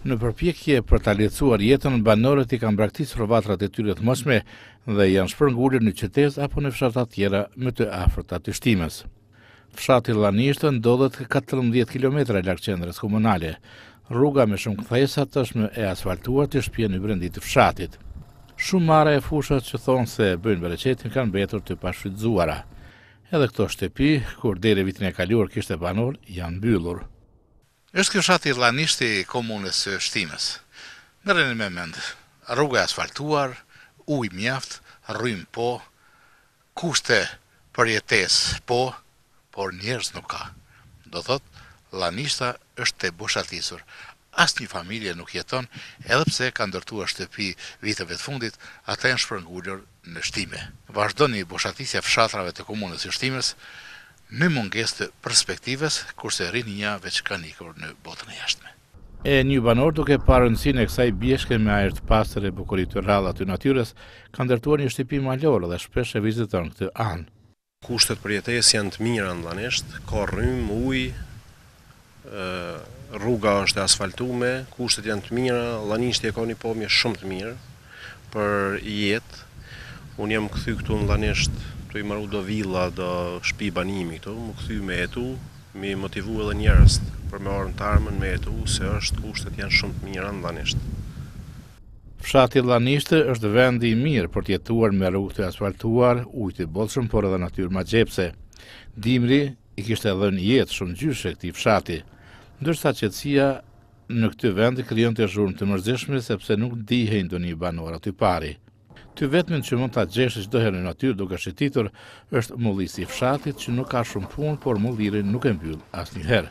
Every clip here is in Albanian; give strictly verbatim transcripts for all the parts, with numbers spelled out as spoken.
Në përpjekje për ta lehtësuar jetën, banorët i kanë braktisur vatrat e tyre të mosme dhe janë shpërngulur në qytet apo në fshatra tjera më të afërta të shtimës. Fshati Llanisht ndodhet katërmbëdhjetë kilometra larg qendrës komunale. Rruga me shumë kthesa tashmë e asfaltuar të shpjen në brendit të fshatit. Shumë marra e fushat që thonë se bëjnë bereqetin kanë mbetur të pashfrytzuara. Edhe këto shtëpi, kur deri vitin e kaluar kishte banor, janë mbyllur. Është kjo fshati Llanisht i komunës së Shtimës. Merreni me mend, rruga e asfaltuar, ujë mjaft, rrym po, kushte për jetesë po, por njerëz nuk ka. Do thot, Llanishta është e boshatisur. Asnjë familje nuk jeton, edhe pse ka ndërtuar shtëpi viteve të fundit, ata janë shpërngulur në shtime. Vazhdoni boshatisja fshatrave të komunës së Shtimës me mungesë të perspektives, kurse rinia veç kanë ikur në botën e jashtme. E një banor duke parë rëndësinë e kësaj bjeshke me ajër të pastër e bukurisë të rralla të natyrës, ka ndërtuar një shtëpi malore dhe shpesh e viziton këtë anë. Kushtet për jetesë janë të mira në Llanisht, ka rrym, ujë, rruga është e asfaltuar, kushtet janë të mira, Llanishti e ka një pamje shumë të mirë për jetë. Unë jam kthy këtu në Llanisht, të i marru do villa, do shtëpi banimi këtu, më kthy me jetu, me motivu edhe njerëz për me orën të armën me jetu, se është kushtet janë shumë të mira në Llanisht. Fshati Llanisht është vendi i mirë për të jetuar me rrugë të asfaltuar, ujë të bollshëm, por edhe natyrë magjepse. Dimri i kishte dhënë jetë shumë gjyshe këtij fshati, ndërsa qetësia në këtë vend krijonte zhurmë të mërzitshme sepse nuk dihej ndonjë banor aty pari. Ty vetmin që mund ta gjesh çdo herë në natyrë duke shititur është mullisi i fshatit që nuk ka shumë punë, por mullirin nuk e mbyll asnjëherë.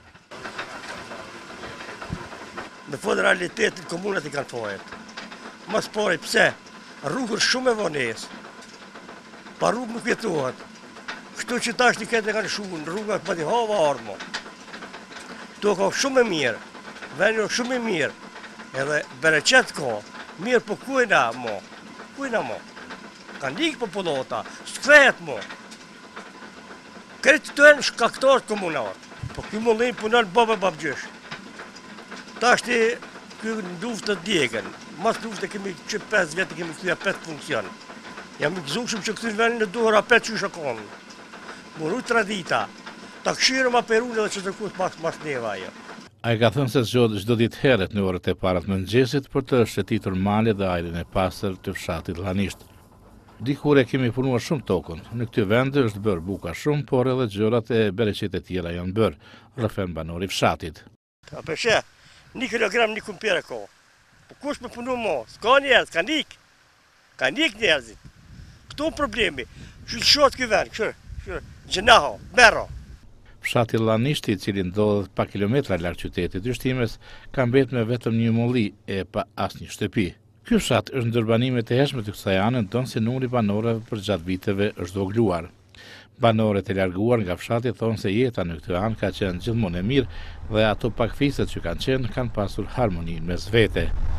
Në fund realitetin komunat i kanë fojët. Mos pori pse? Rrugë shumë e vonesë. Pa rrugë nuk jetohet. Kështu që tash një këtë kanë shumë, rruga pa di hava armo. To ka shumë e mirë, vendi është shumë e mirë, edhe bereqet ka, mirë po kujna mo, kujna mo. Kanë likë popullota, s'kthehet mo. Këtë të enë shkaktarët komunarë, po kjo mullim punon babë e babgjysh. Ta është kjo në luft të djegën, mas luft e kemi që pesë vjetë kemi këtuja petë funksion. Jam i gëzushëm që këtë vendin në duhur a petë që shëkonë. Muru tradita, ta këshirë ma perune dhe që të kutë mas, mas neva ajo. A i ka thënë se zgjodh çdo ditë herët në orët e para të mëngjesit për të shëtitur malet dhe ajrin e pastër të fshatit Llanisht. Dikur e kemi punuar shumë tokën. Në këtë vend është bërë buka shumë, por edhe gjërat e bereqet e tjera janë bërë, rrëfen banori fshatit. A përshe, një kilogram një kumpire ko. Po kush me punu mo? S'ka njerëz, ka nik. Ka nik njerëzit. Këtu problemi. Shulë shot këtë vend, këshër, këshër, gjenaho, mero. Fshati Llanisht, i cili ndodhet pa kilometra larg qytetit të Shtimës, ka mbetur me vetëm një mulli e pa asnjë shtëpi. Ky fshat është ndër banimet e hershme të kësaj ane, tonë se numri banorëve për gjatë viteve është vogluar. Banorët e larguar nga fshati thonë se jeta në këtë anë ka qenë gjithmonë e mirë dhe ato pak fiset që kanë qenë kanë pasur harmoni mes vete.